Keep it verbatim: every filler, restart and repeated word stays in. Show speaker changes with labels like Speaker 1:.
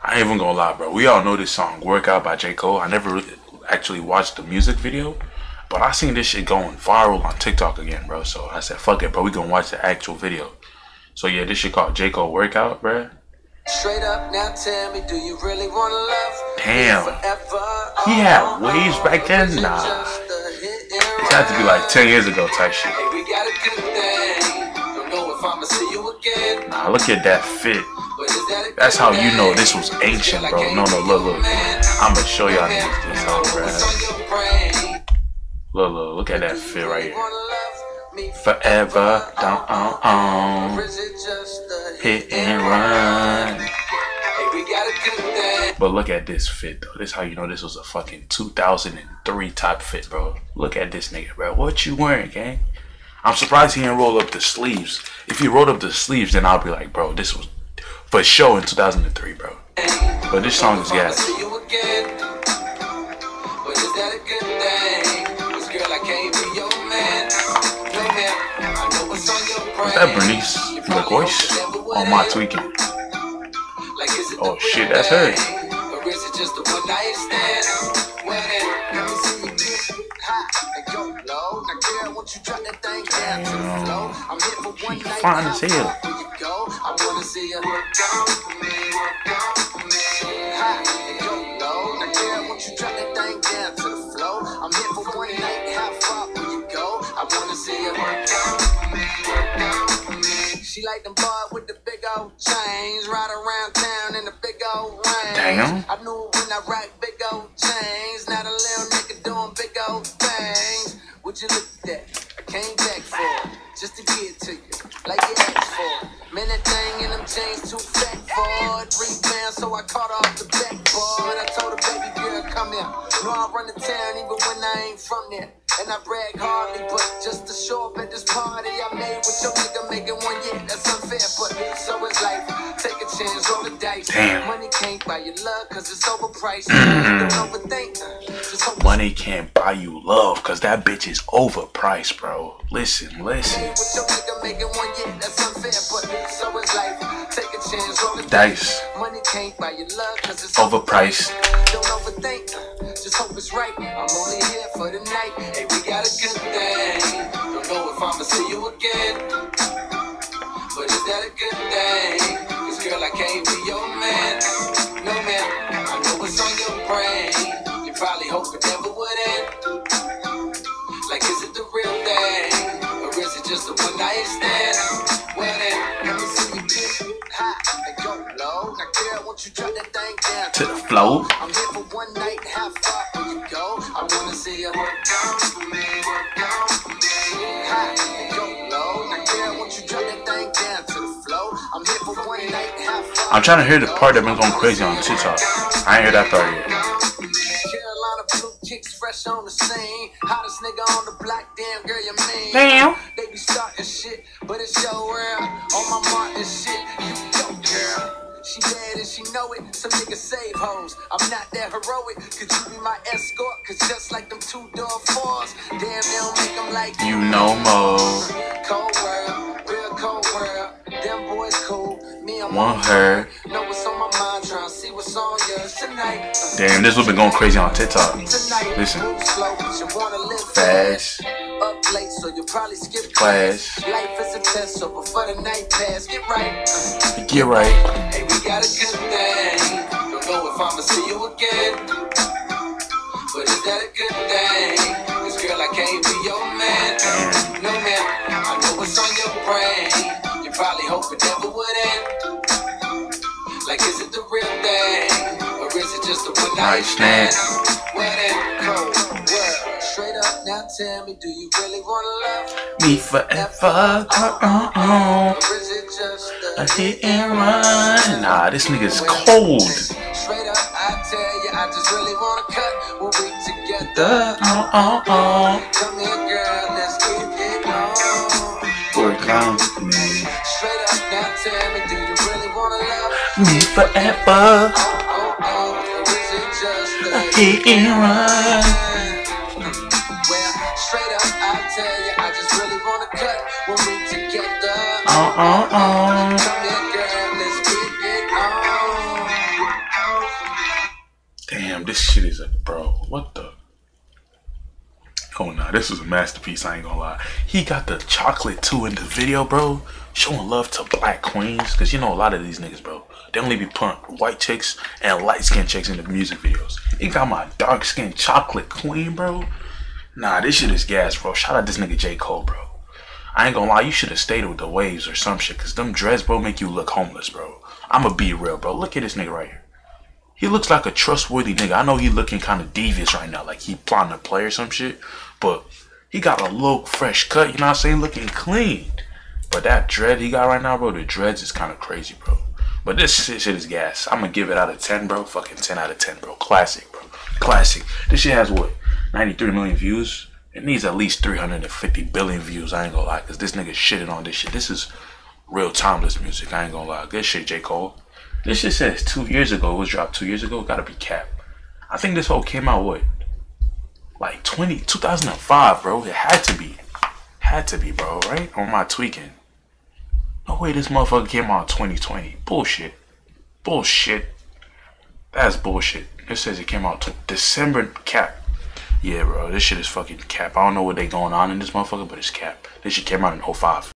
Speaker 1: I ain't even gonna lie, bro. We all know this song, Workout by J. Cole. I never really actually watched the music video, but I seen this shit going viral on TikTok again, bro. So I said, fuck it, bro. We gonna watch the actual video. So yeah, this shit called J. Cole Workout, bro.
Speaker 2: Straight up, now tell me, do you really wanna love?
Speaker 1: Damn. He had waves back then? Nah. This had to be like ten years ago type shit. Nah, look at that fit. That's how you know this was ancient, bro. No, no, look, look. I'ma show y'all niggas this song, bro. Look, look, look at that fit right here. Forever, down, on, on. Hit and run. But look at this fit, though. This how you know this was a fucking two thousand three type fit, bro. Look at this nigga, bro. What you wearing, gang? I'm surprised he didn't roll up the sleeves. If he rolled up the sleeves, then I'll be like, bro, this was for show in two thousand three, bro. But this song is gas. Was that Bernice LaGoyce? Or am I tweaking? Oh shit, that's her. Damn. She fine as hell.
Speaker 2: She like them boys with the big old chains, ride around town in the big old rain.
Speaker 1: Damn.
Speaker 2: I knew when I rock big old chains, not a little nigga doing big old things. Would you look at that? I came back for it, just to get to you, like you asked for it. Man, that thing in them chains too fat for it. Three pounds, so I caught off the backboard. I told her, baby girl, come here. Know I run the town even when I ain't from there. And I brag hardly, but just to show up at this party I made with your nigga making one, yeah, that's unfair. But so is life, take a chance, roll the dice.
Speaker 1: Damn.
Speaker 2: Money can't buy you love, cause it's overpriced. Mm. Don't overthink. Just
Speaker 1: Money can't buy you love, cause that bitch is overpriced, bro. Listen, listen.
Speaker 2: with your nigga making one, yeah, that's unfair. But so is life, take a chance, roll the
Speaker 1: Dice.
Speaker 2: Money can't buy you love, cause it's
Speaker 1: Overpriced.
Speaker 2: Don't overthink, just hope it's right. I'm only here for the night. Hey, we got a good thing. Don't know if I'ma see you again, but is that a good thing? Cause girl, I can't be your man. No man, I know what's on your brain. You probably hope it never would end. Like, is it the real thing? Or is it just a one night stand? Well then, let me see you get high and go low. Now girl, won't you drop that thing down
Speaker 1: To the flow.
Speaker 2: I'm here for one night, how far will you go? I wanna see you work down for me, work down for me. High and go low. Now girl, won't you drop that thing down to the flow? I'm here for one night, how far
Speaker 1: I'm trying to hear the part that been going crazy on TikTok. I ain't heard that part yet.
Speaker 2: Carolina blue kicks fresh on the scene. Hottest nigga on the block, damn girl, you mean?
Speaker 1: Damn.
Speaker 2: They be starting shit, but it's your world. On my mark and shit, you go, girl. She bad and she know it, some niggas save hoes. I'm not that heroic, could you be my escort? Cause just like them two door fours, damn, they don't make them like
Speaker 1: You know more.
Speaker 2: cold world, real cold world. Them boys cool, me I'm
Speaker 1: Want her.
Speaker 2: know what's on my mind, trying to see what's on yours tonight. Uh,
Speaker 1: Damn, this one been going crazy on TikTok.
Speaker 2: Tonight,
Speaker 1: Listen.
Speaker 2: move slow, but you wanna live
Speaker 1: Fast.
Speaker 2: Up late, so you probably skip
Speaker 1: Class.
Speaker 2: Life is a test, so before the night pass, get right. Uh,
Speaker 1: Get right.
Speaker 2: hey, we got a good thing. Don't know if I'ma see you again, but is that a good thing? Cause girl, I can't be your man. No man, I know what's on your brain. You probably hope it never would end. Like, is it the real thing? Or is it just a one night stand? Well then, cold world. Straight up, now tell me, do you really wanna love
Speaker 1: Me forever. Uh, uh, uh.
Speaker 2: or is it just a
Speaker 1: A hit and run. Nah, this nigga's cold.
Speaker 2: Straight up, I tell you, I just really wanna cut when we together.
Speaker 1: The, uh, uh, uh.
Speaker 2: Come here, girl, let's get it on.
Speaker 1: Work on me.
Speaker 2: Straight up, now tell me, do you really wanna love
Speaker 1: Me forever.
Speaker 2: Oh, oh, oh, or is it just
Speaker 1: A
Speaker 2: a
Speaker 1: hit and run.
Speaker 2: Well, straight up, I tell you, I just really wanna cut when we together.
Speaker 1: Uh, uh, uh.
Speaker 2: Come here, girl, let's get it on.
Speaker 1: this shit is a bro. What the? Oh nah, this is a masterpiece. I ain't gonna lie. He got the chocolate too in the video, bro. Showing love to black queens, cause you know a lot of these niggas, bro. They only be putting white chicks and light skinned chicks in the music videos. He got my dark skinned chocolate queen, bro. Nah, this shit is gas, bro. Shout out this nigga J. Cole, bro. I ain't gonna lie, you should have stayed with the waves or some shit, cause them dreads, bro, make you look homeless, bro. I'ma be real, bro. Look at this nigga right here. He looks like a trustworthy nigga. I know he looking kind of devious right now, like he plotting to play or some shit, but he got a look fresh cut, you know what I'm saying? Looking clean. But that dread he got right now, bro, the dreads is kind of crazy, bro. But this shit, shit is gas. I'm gonna give it out of ten, bro. Fucking ten out of ten, bro. Classic, bro. Classic. This shit has what? ninety-three million views? It needs at least three hundred fifty billion views. I ain't gonna lie, cause this nigga shitted on this shit. This is real timeless music. I ain't gonna lie. Good shit, J. Cole. This shit says two years ago. It was dropped two years ago. Gotta be cap. I think this whole came out what? Like twenty, two thousand five, bro. It had to be. Had to be, bro, right? Or am I tweaking? No way this motherfucker came out in twenty twenty. Bullshit. Bullshit. That's bullshit. It says it came out to December cap. Yeah, bro, this shit is fucking cap. I don't know what they going on in this motherfucker, but it's cap. This shit came out in oh five.